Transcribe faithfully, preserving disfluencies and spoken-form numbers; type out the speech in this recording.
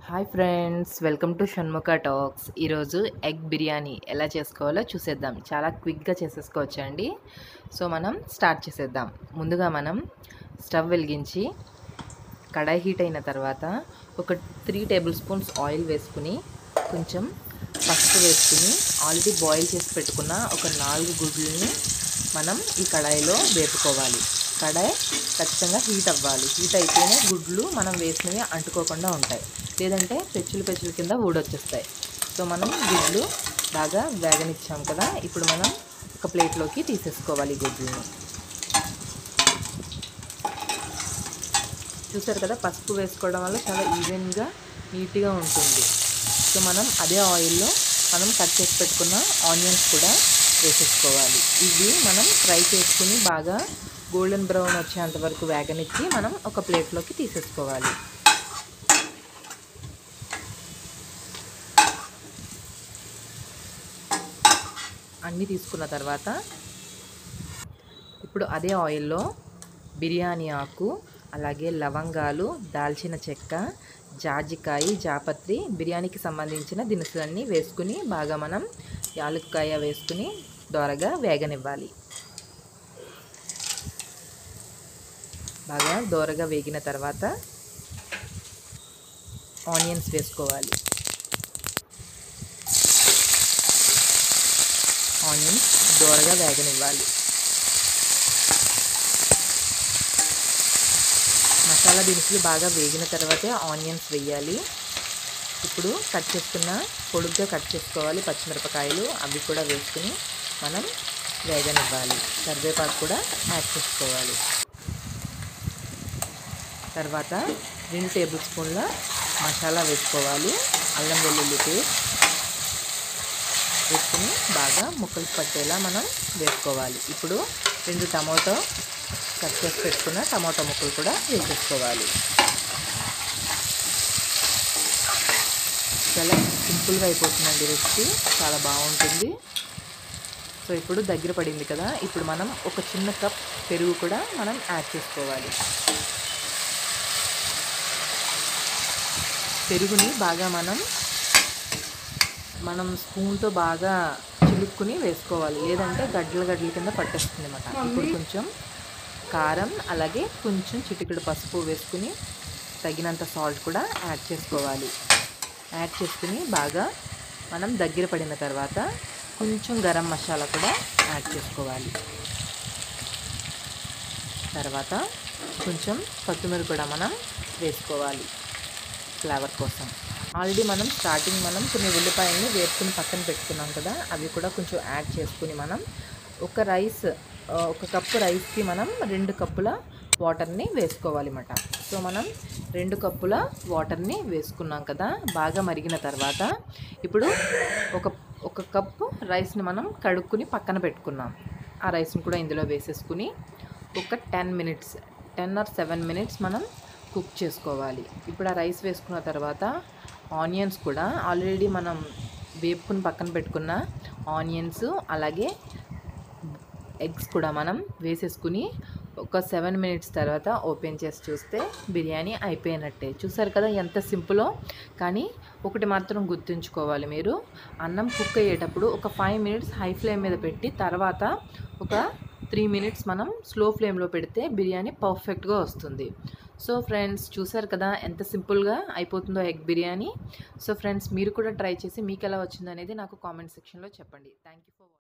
Hi friends, welcome to Shanmukha talks. ఈరోజు egg biryani ఎలా చేసుకోవాలో చూసేద్దాం. చాలా క్విక్గా చేసేసుకోవచ్చండి. సో మనం స్టార్ట్ చేసేద్దాం. ముందుగా మనం స్టవ్ వెలిగించి కడాయి హీట్ అయిన తర్వాత ఒక త్రీ టేబుల్ స్పూన్స్ ఆయిల్ వేసుకుని కొంచెం పసుపు వేసుకుని ఆల్రెడీ బాయిల్ చేసి పెట్టుకున్న ఒక నాలుగు గుడ్లని మనం ఈ కడాయిలో వేపుకోవాలి. కడాయి ఖచ్చితంగా హీట్ అవ్వాలి. హీట్ అయితేనే గుడ్లు మనం వేసినవి అంటుకోకుండా ఉంటాయి, లేదంటే పెచ్చులు పెచ్చుల కింద ఊడొచ్చేస్తాయి. సో మనం గుడ్లు బాగా వేగనిచ్చాం కదా, ఇప్పుడు మనం ఒక ప్లేట్లోకి తీసేసుకోవాలి గుడ్లను. చూసారు కదా, పసుపు వేసుకోవడం వల్ల చాలా ఈవెన్గా నీట్గా ఉంటుంది. సో మనం అదే ఆయిల్లో మనం కట్ చేసి పెట్టుకున్న ఆనియన్స్ కూడా వేసేసుకోవాలి. ఇవి మనం ఫ్రై చేసుకుని బాగా గోల్డెన్ బ్రౌన్ వచ్చేంత వరకు వేగనిచ్చి మనం ఒక ప్లేట్లోకి తీసేసుకోవాలి. అన్నీ తీసుకున్న తర్వాత ఇప్పుడు అదే ఆయిల్లో బిర్యానీ ఆకు, అలాగే లవంగాలు, దాల్చిన చెక్క, జాజికాయ, జాపత్రి, బిర్యానీకి సంబంధించిన దినుసులన్నీ వేసుకుని బాగా మనం యాలక్కాయ వేసుకుని దోరగా వేగనివ్వాలి. బాగా దోరగా వేగిన తర్వాత ఆనియన్స్ వేసుకోవాలి. ఆనియన్స్ దోరగా వేగనివ్వాలి. మసాలా దినుసులు బాగా వేగిన తర్వాతే ఆనియన్స్ వేయాలి. ఇప్పుడు కట్ చేసుకున్న పొడుగ్గా కట్ చేసుకోవాలి పచ్చిమిరపకాయలు, అవి కూడా వేసుకుని మనం వేగనివ్వాలి. కరివేపాకు కూడా యాడ్ చేసుకోవాలి. తర్వాత రెండు టేబుల్ స్పూన్ల మసాలా వేసుకోవాలి. అల్లం వెల్లుల్లి పేస్ట్ వేసుకుని బాగా ముక్కలు పట్టేలా మనం వేసుకోవాలి. ఇప్పుడు రెండు టమాటో కట్ చేసి పెట్టుకున్న టమాటో ముక్కలు కూడా వేసేసుకోవాలి. చాలా సింపుల్గా అయిపోతుందండి రెసిపీ, చాలా బాగుంటుంది. సో ఇప్పుడు దగ్గర పడింది కదా, ఇప్పుడు మనం ఒక చిన్న కప్ పెరుగు కూడా మనం యాడ్ చేసుకోవాలి. పెరుగుని బాగా మనం మనం స్పూన్తో బాగా చిలుక్కుని వేసుకోవాలి, లేదంటే గడ్డల గడ్డల కింద పట్టేస్తుంది అన్నమాట. ఇప్పుడు కొంచెం కారం, అలాగే కొంచెం చిటికెడు పసుపు వేసుకుని తగినంత సాల్ట్ కూడా యాడ్ చేసుకోవాలి. యాడ్ చేసుకుని బాగా మనం దగ్గర పడిన తర్వాత కొంచెం గరం మసాలా కూడా యాడ్ చేసుకోవాలి. తర్వాత కొంచెం కొత్తిమీర కూడా మనం వేసుకోవాలి ఫ్లేవర్ కోసం. ఆల్రెడీ మనం స్టార్టింగ్ మనం కొన్ని ఉల్లిపాయలని వేసుకుని పక్కన పెట్టుకున్నాం కదా, అవి కూడా కొంచెం యాడ్ చేసుకుని మనం ఒక రైస్ ఒక కప్పు రైస్కి మనం రెండు కప్పుల వాటర్ని వేసుకోవాలి అన్నమాట. సో మనం రెండు కప్పుల వాటర్ని వేసుకున్నాం కదా, బాగా మరిగిన తర్వాత ఇప్పుడు ఒక ఒక కప్పు రైస్ని మనం కడుక్కుని పక్కన పెట్టుకున్నాం. ఆ రైస్ని కూడా ఇందులో వేసేసుకుని ఒక ten minutes ten or seven minutes మనం కుక్ చేసుకోవాలి. ఇప్పుడు ఆ రైస్ వేసుకున్న తర్వాత ఆనియన్స్ కూడా ఆల్రెడీ మనం వేపుకుని పక్కన పెట్టుకున్న ఆనియన్స్, అలాగే ఎగ్స్ కూడా మనం వేసేసుకుని ఒక సెవెన్ మినిట్స్ తర్వాత ఓపెన్ చేసి చూస్తే బిర్యానీ అయిపోయినట్టే. చూసారు కదా ఎంత సింపులో. కానీ ఒకటి మాత్రం గుర్తుంచుకోవాలి, మీరు అన్నం కుక్ అయ్యేటప్పుడు ఒక ఫైవ్ మినిట్స్ హై ఫ్లేమ్ మీద పెట్టి తర్వాత ఒక త్రీ మినిట్స్ మనం స్లో ఫ్లేమ్లో పెడితే బిర్యానీ పర్ఫెక్ట్గా వస్తుంది. సో ఫ్రెండ్స్, చూసారు కదా ఎంత సింపుల్గా అయిపోతుందో ఎగ్ బిర్యానీ. సో ఫ్రెండ్స్, మీరు కూడా ట్రై చేసి మీకు ఎలా వచ్చిందో అనేది నాకు కామెంట్ సెక్షన్లో చెప్పండి. Thank you for